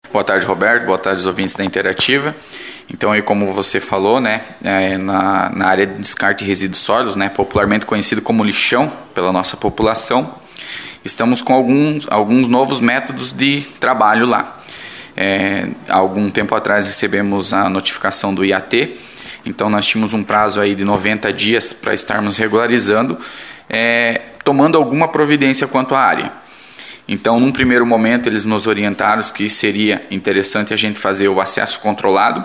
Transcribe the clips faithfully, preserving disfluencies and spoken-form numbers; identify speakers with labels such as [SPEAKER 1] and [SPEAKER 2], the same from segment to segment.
[SPEAKER 1] Boa tarde, Roberto. Boa tarde, os ouvintes da Interativa. Então, aí, como você falou, né, é, na, na área de descarte de resíduos sólidos, né, popularmente conhecido como lixão pela nossa população, estamos com alguns, alguns novos métodos de trabalho lá. É, há algum tempo atrás recebemos a notificação do I A T, então nós tínhamos um prazo aí de noventa dias para estarmos regularizando, é, tomando alguma providência quanto à área. Então, num primeiro momento, eles nos orientaram que seria interessante a gente fazer o acesso controlado,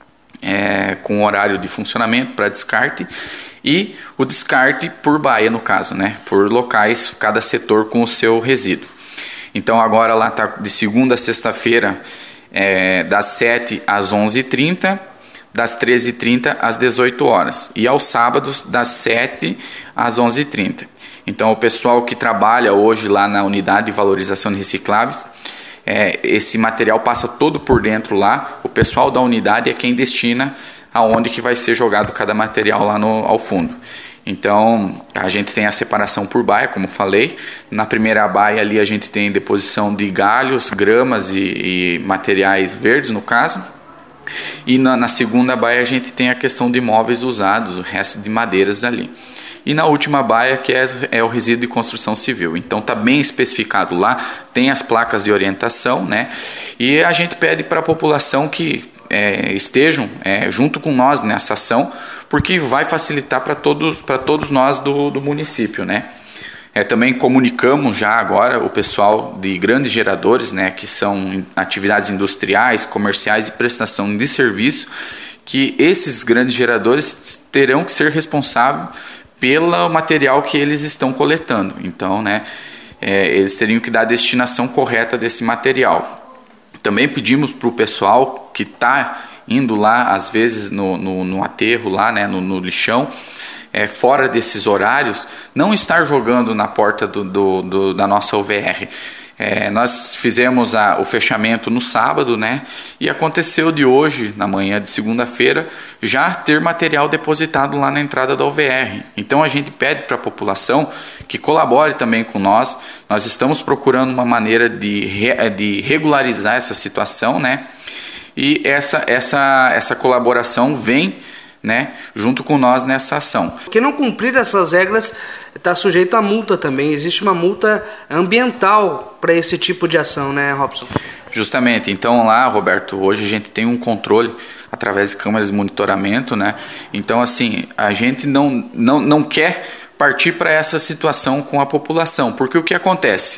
[SPEAKER 1] é, com horário de funcionamento para descarte, e o descarte por baia, no caso, né, por locais, cada setor com o seu resíduo. Então, agora lá está de segunda a sexta-feira, é, das sete às onze e trinta, das treze e trinta às dezoito horas, e aos sábados, das sete às onze e trinta. Então, o pessoal que trabalha hoje lá na unidade de valorização de recicláveis, é, esse material passa todo por dentro lá, o pessoal da unidade é quem destina aonde que vai ser jogado cada material lá no, ao fundo. Então, a gente tem a separação por baia, como falei. Na primeira baia ali a gente tem deposição de galhos, gramas e, e materiais verdes, no caso. E na, na segunda baia a gente tem a questão de móveis usados, o resto de madeiras ali. E na última baia, que é, é o resíduo de construção civil. Então está bem especificado lá, tem as placas de orientação, né? E a gente pede para a população que é, estejam é, junto com nós nessa ação, porque vai facilitar para todos, para todos nós do, do município, né? É, também comunicamos já agora o pessoal de grandes geradores, né, que são atividades industriais, comerciais e prestação de serviço, que esses grandes geradores terão que ser responsáveis pelo material que eles estão coletando. Então, né, é, eles teriam que dar a destinação correta desse material. Também pedimos para o pessoal que está indo lá, às vezes no, no, no aterro, lá, né, no, no lixão, é, fora desses horários, não estar jogando na porta do, do, do, da nossa U V R. É, nós fizemos a, o fechamento no sábado, né? E aconteceu de hoje, na manhã de segunda-feira, já ter material depositado lá na entrada da U V R. Então a gente pede para a população que colabore também com nós. Nós estamos procurando uma maneira de, re, de regularizar essa situação, né? E essa, essa, essa colaboração vem, né, junto com nós nessa ação.
[SPEAKER 2] Quem não cumprir essas regras está sujeito a multa também. Existe uma multa ambiental para esse tipo de ação, né, Robson?
[SPEAKER 1] Justamente. Então lá, Roberto, hoje a gente tem um controle através de câmeras de monitoramento, né? Então, assim, a gente não, não, não quer partir para essa situação com a população, porque o que acontece?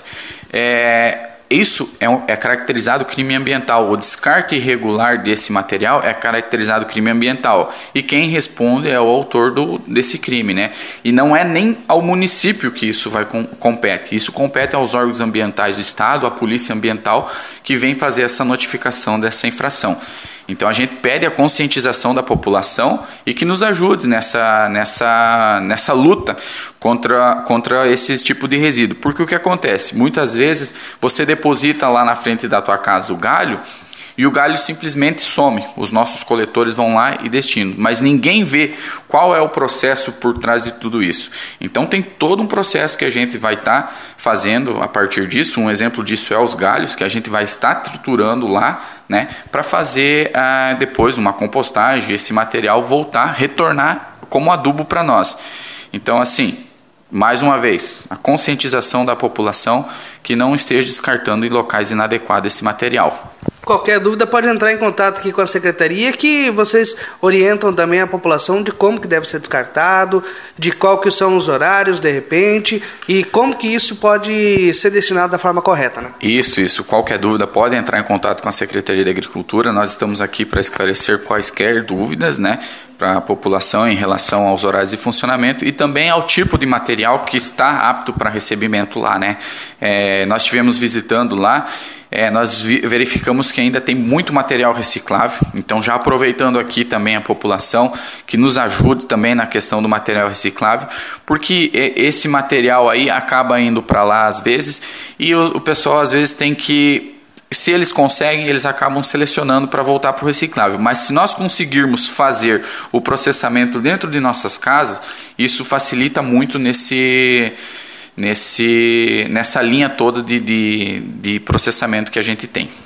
[SPEAKER 1] É... Isso é, um, é caracterizado crime ambiental. O descarte irregular desse material é caracterizado crime ambiental. E quem responde é o autor do, desse crime, né? E não é nem ao município que isso vai com, compete. Isso compete aos órgãos ambientais do Estado, à Polícia Ambiental, que vem fazer essa notificação dessa infração. Então a gente pede a conscientização da população e que nos ajude nessa, nessa, nessa luta contra, contra esse tipo de resíduo. Porque o que acontece? Muitas vezes você deposita lá na frente da tua casa o galho e o galho simplesmente some. Os nossos coletores vão lá e destinam. Mas ninguém vê qual é o processo por trás de tudo isso. Então tem todo um processo que a gente vai estar tá fazendo a partir disso. Um exemplo disso é os galhos, que a gente vai estar triturando lá, né, para fazer ah, depois uma compostagem, esse material voltar, retornar como adubo para nós. Então, assim, mais uma vez, a conscientização da população que não esteja descartando em locais inadequados esse material.
[SPEAKER 2] Qualquer dúvida pode entrar em contato aqui com a secretaria, que vocês orientam também a população de como que deve ser descartado, de qual que são os horários de repente e como que isso pode ser destinado da forma correta, né?
[SPEAKER 1] Isso, isso. Qualquer dúvida pode entrar em contato com a Secretaria de Agricultura. Nós estamos aqui para esclarecer quaisquer dúvidas, né, para a população em relação aos horários de funcionamento e também ao tipo de material que está apto para recebimento lá, né? É, nós estivemos visitando lá. É, nós verificamos que ainda tem muito material reciclável, então já aproveitando aqui também a população que nos ajude também na questão do material reciclável, porque esse material aí acaba indo para lá às vezes e o, o pessoal às vezes tem que, se eles conseguem, eles acabam selecionando para voltar para o reciclável, mas se nós conseguirmos fazer o processamento dentro de nossas casas, isso facilita muito nesse... Nesse, nessa linha toda de, de, de processamento que a gente tem.